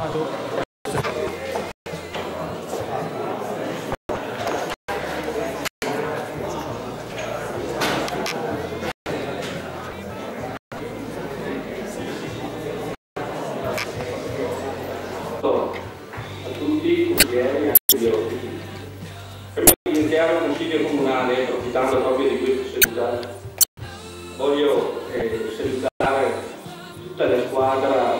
A tutti, consiglieri, anche gli ospiti. Prima di iniziare il Consiglio Comunale, approfittando proprio di questa seduta, voglio salutare tutta la squadra,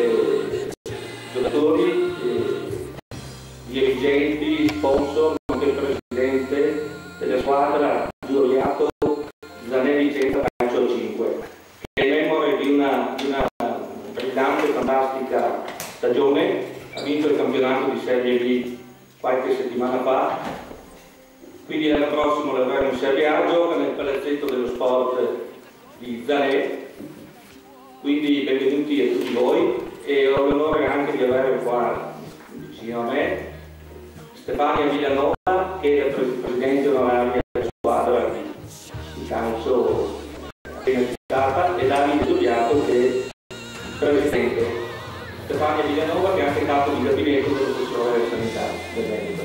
giocatori, dirigenti, sponsor, nonché il presidente della squadra Giuriato Zanelli Vicenza Calcio 5, che è memore di una brillante e fantastica stagione. Ha vinto il campionato di Serie B qualche settimana fa, quindi l'anno prossimo l'avremo in Serie A, gioca nel palazzetto dello sport di Zanè, quindi benvenuti a tutti voi e ho l'onore anche di avere qua vicino a me Stefania Villanova, che è la presidente onoraria della squadra di calcio appena citata, e Davide Giuliato, che è il presidente. Stefania Villanova, che è anche capo di gabinetto dell'assessore della sanità del Veneto.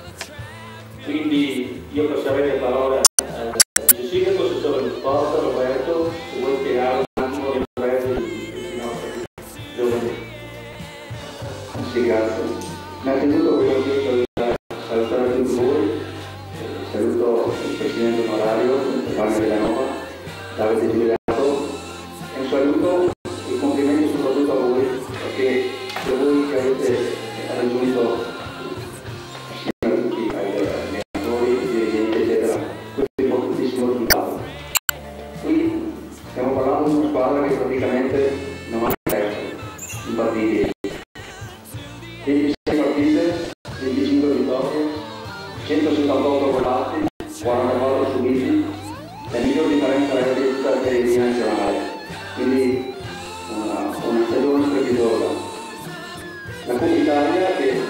Quindi io passerei la parola a Cecilia, assessore dello sport, Roberto, se vuoi spiegare un attimo le imprese di questi nostri giovani. Sì, grazie. Innanzitutto voglio salutare tutti voi, saluto il presidente onorario, Stefania Villanova, Davide Giuliato, e un saluto e complimenti soprattutto a voi, perché per voi che avete raggiunto assieme a tutti, agli allenatori, dirigenti, eccetera, questo importantissimo risultato. Qui stiamo parlando di una squadra che praticamente non ha perso in partite. 26 partite, 25 vittorie, 178 volati, 44 subiti, la miglior differenza reddita per il nazionale. Quindi una stagione strepitosa. La Coppa Italia, che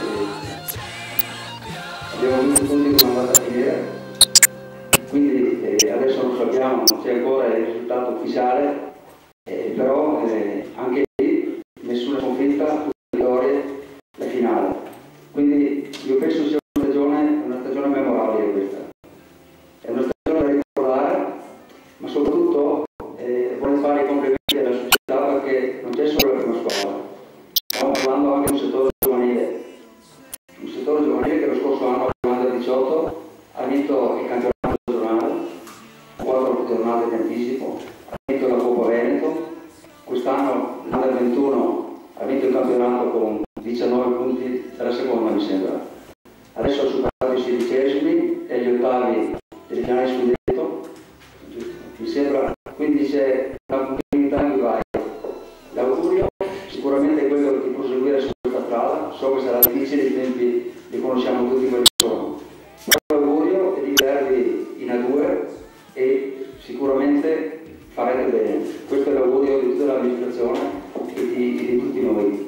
abbiamo vinto tutti come è andata a finire, quindi adesso non sappiamo, non c'è ancora il risultato ufficiale, però anche lì nessuna sconfitta, tutte vittorie, la finale. Quindi io penso sia una stagione memorabile questa. È una stagione da ricordare, ma soprattutto voglio fare i complimenti alla società, perché non c'è solo la prima squadra. Stiamo parlando anche di un settore giovanile che lo scorso anno, nel 2018, ha vinto il campionato regionale, 4 giornate di anticipo, ha vinto la Coppa Veneto, quest'anno l'Under 21 ha vinto il campionato con 19 punti dalla seconda, mi sembra. Adesso ha superato i 16esimi e gli ottavi del finale scudetto, mi sembra, quindi c'è una continuità in cui vai. L'augurio sicuramente è quello di proseguire su questa strada, so che sarà difficile, i tempi li conosciamo tutti quelli che sono, ma l'augurio è di vedervi in A2 e sicuramente farete bene. Questo è l'augurio di tutta l'amministrazione e di tutti noi.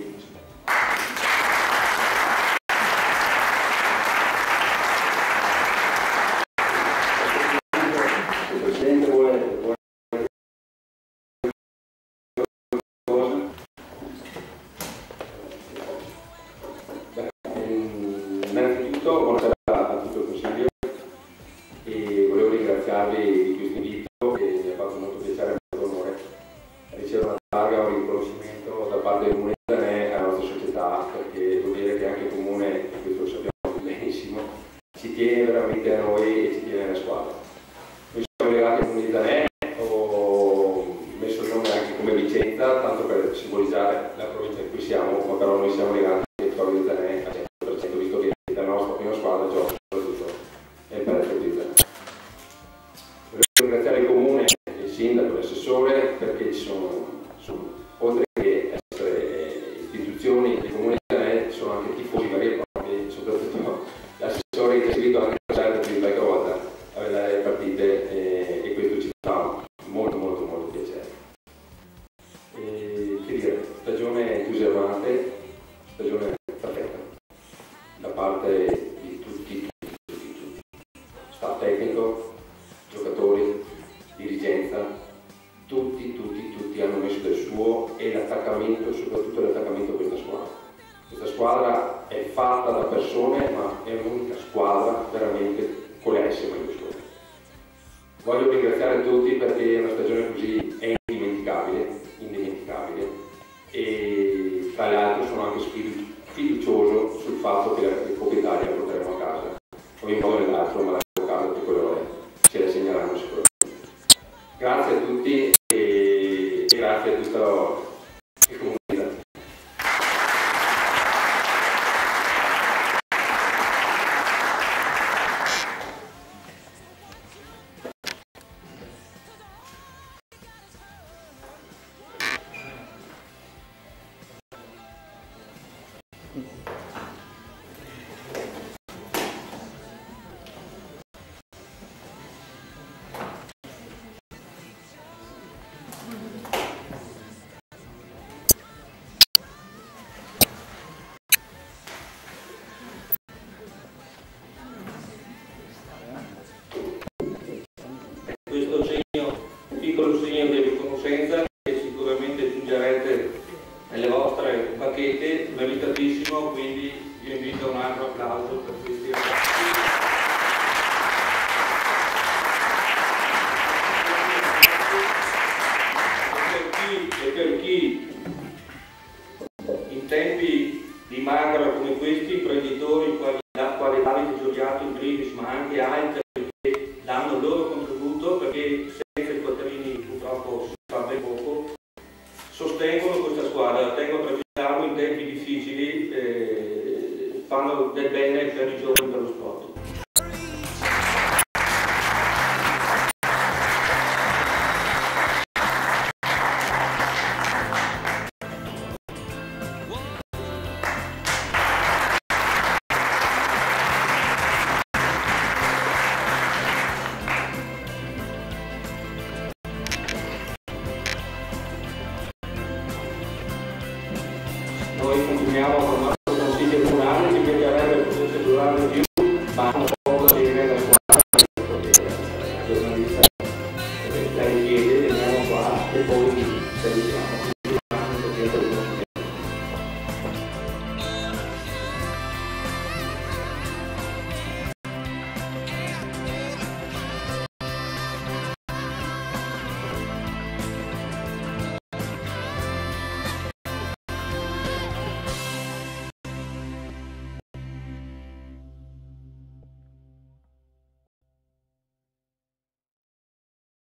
Innanzitutto buonasera a tutto il Consiglio e volevo ringraziarvi di questo invito, che mi ha fatto molto piacere e molto onore ricevere una targa o un riconoscimento da parte del Comune di Zanè alla nostra società, perché vuol dire che anche il Comune, e questo lo sappiamo benissimo, ci tiene veramente a noi e ci tiene alla squadra. Noi siamo legati al Comune di Zanè, ho messo il nome anche come Vicenza, tanto per simbolizzare la provincia in cui siamo, ma però noi siamo legati al Torino di Zanè a 100%, visto che la nostra prima squadra gioca soprattutto nel palazzo di Zanè. Voglio ringraziare il Comune, il Sindaco, l'assessore, perché ci sono, oltre che essere istituzioni, il Comune di Zanè sono anche tifosi veri e propri, soprattutto l'assessore che ha seguito anche più di qualche volta a vedere le partite e questo ci fa molto molto molto piacere. Che dire, stagione entusiasmante, stagione perfetta da parte di tutti, staff tecnico, giocatori, dirigenza, tutti hanno messo del suo, e l'attaccamento, soprattutto l'attaccamento a questa squadra. Questa squadra è fatta da persone, ma è un'unica squadra veramente con le S maiuscole. Voglio ringraziare tutti perché una stagione così è indimenticabile, e tra l'altro sono anche fiducioso sul fatto che la Coppa Italia la porteremo a casa, o in modo o nell'altro, ma la casa che quello ce la segneranno sicuramente. Grazie a tutti e grazie a tutta il comunità. Questo piccolo segno di riconoscenza che sicuramente aggiungerete nelle vostre bacchette, meritatissimo, quindi vi invito a un altro applauso per questi ragazzi. E per chi in tempi di magra come questi, imprenditori quali Davide Giorgiato in primis, ma anche altri che danno il loro contributo, perché senza i quattrini purtroppo si fa ben poco, sostengono questa squadra. Tengo a precisarlo, in tempi difficili fanno del bene per i giovani, per lo sport. Noi continuiamo a formare